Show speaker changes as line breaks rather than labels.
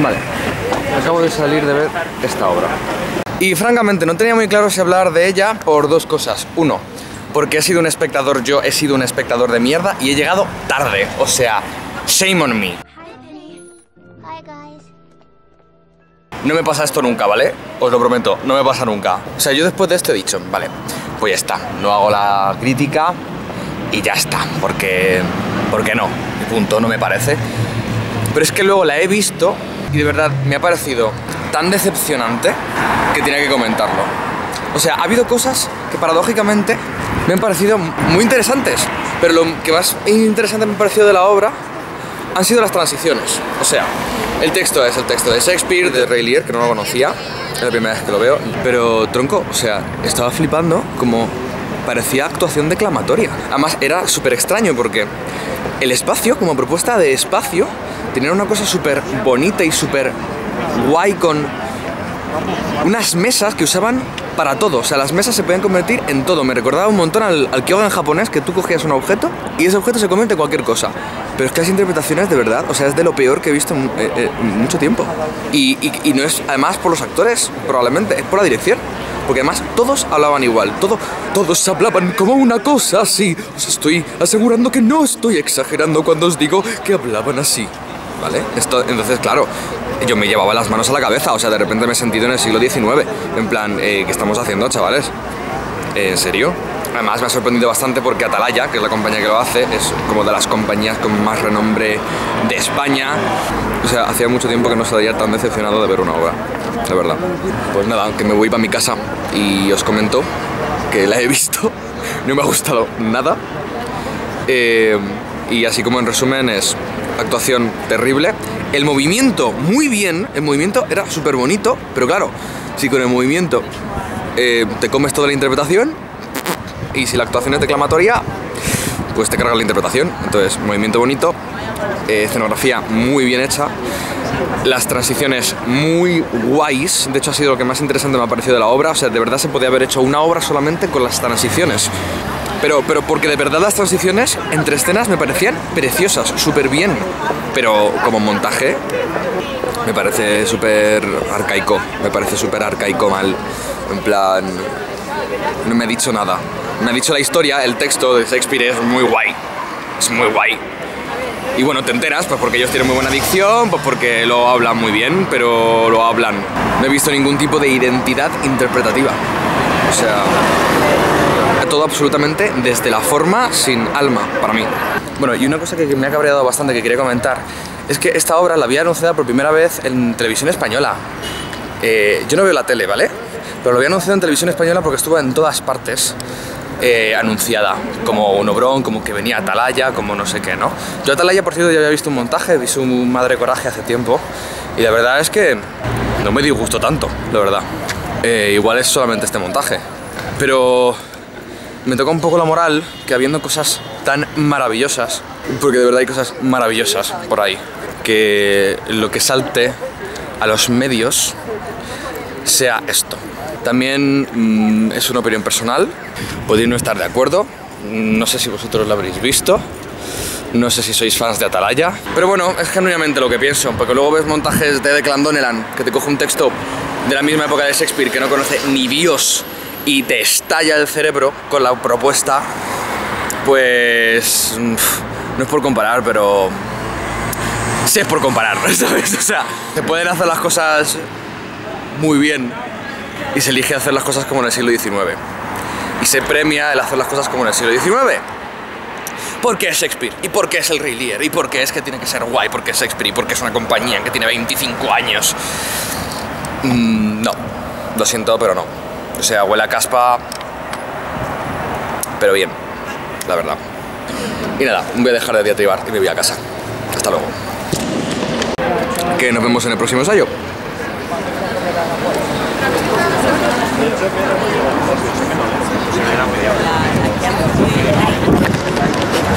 Vale, acabo de salir de ver esta obra. Y francamente no tenía muy claro si hablar de ella por dos cosas. Uno, porque he sido un espectador, yo he sido un espectador de mierda y he llegado tarde. O sea, shame on me. No me pasa esto nunca, ¿vale? Os lo prometo, no me pasa nunca. O sea, yo después de esto he dicho, vale, pues ya está, no hago la crítica y ya está, porque no, y punto, no me parece. Pero es que luego la he visto y de verdad me ha parecido tan decepcionante que tenía que comentarlo. O sea, ha habido cosas que paradójicamente me han parecido muy interesantes, pero lo que más interesante me ha parecido de la obra han sido las transiciones. O sea, el texto es el texto de Shakespeare, de Rey Lear, que no lo conocía, es la primera vez que lo veo, pero tronco, o sea, estaba flipando como parecía actuación declamatoria. Además era súper extraño porque el espacio, como propuesta de espacio, tenía una cosa súper bonita y súper guay con unas mesas que usaban para todo. O sea, las mesas se podían convertir en todo. Me recordaba un montón al Kyogen japonés, que tú cogías un objeto y ese objeto se convierte en cualquier cosa. Pero es que las interpretaciones, de verdad, o sea, es de lo peor que he visto en mucho tiempo. Y no es, además, por los actores, probablemente, es por la dirección. Porque además todos hablaban igual, todos hablaban como una cosa así. Os estoy asegurando que no estoy exagerando cuando os digo que hablaban así, ¿vale? Entonces, claro, yo me llevaba las manos a la cabeza, o sea, de repente me he sentido en el siglo XIX. En plan, ¿qué estamos haciendo, chavales? ¿En serio? Además me ha sorprendido bastante porque Atalaya, que es la compañía que lo hace, es como de las compañías con más renombre de España. O sea, hacía mucho tiempo que no se veía tan decepcionado de ver una obra, la verdad. Pues nada, que me voy para mi casa y os comento que la he visto, no me ha gustado nada. Y así como en resumen es actuación terrible. El movimiento, muy bien, el movimiento era súper bonito, pero claro, si con el movimiento te comes toda la interpretación y si la actuación es declamatoria, pues te carga la interpretación. Entonces, movimiento bonito, escenografía muy bien hecha, las transiciones muy guays. De hecho ha sido lo que más interesante me ha parecido de la obra. O sea, de verdad se podía haber hecho una obra solamente con las transiciones. Pero porque de verdad las transiciones entre escenas me parecían preciosas, súper bien. Pero como montaje me parece súper arcaico, mal. En plan, no me ha dicho nada. Me ha dicho la historia, el texto de Shakespeare es muy guay. Es muy guay. Y bueno, te enteras, pues porque ellos tienen muy buena dicción, pues porque lo hablan muy bien, pero lo hablan. No he visto ningún tipo de identidad interpretativa. O sea, todo absolutamente desde la forma sin alma, para mí. Bueno, y una cosa que me ha cabreado bastante que quería comentar es que esta obra la había anunciada por primera vez en televisión española. Yo no veo la tele, ¿vale? Pero lo había anunciado en televisión española porque estuvo en todas partes anunciada. Como un obrón, como que venía Atalaya, como no sé qué, ¿no? Yo Atalaya, por cierto, ya había visto un montaje, vi su Madre Coraje hace tiempo. Y la verdad es que no me disgustó tanto, la verdad. Igual es solamente este montaje. Pero me toca un poco la moral que habiendo cosas tan maravillosas, porque de verdad hay cosas maravillosas por ahí, que lo que salte a los medios sea esto. También es una opinión personal, podéis no estar de acuerdo, no sé si vosotros lo habréis visto, no sé si sois fans de Atalaya, pero bueno, es genuinamente lo que pienso, porque luego ves montajes de Declan Donnellan, que te coge un texto de la misma época de Shakespeare que no conoce ni Dios y te estalla el cerebro con la propuesta, pues no es por comparar, pero sí es por comparar, ¿sabes? O sea, se pueden hacer las cosas muy bien y se elige hacer las cosas como en el siglo XIX y se premia el hacer las cosas como en el siglo XIX porque es Shakespeare y porque es el Rey Lear y porque es que tiene que ser guay, porque es Shakespeare y porque es una compañía que tiene 25 años. No, lo siento, pero no. O sea, huele a caspa, pero bien, la verdad. Y nada, voy a dejar de diatribar y me voy a casa. Hasta luego. Que nos vemos en el próximo ensayo.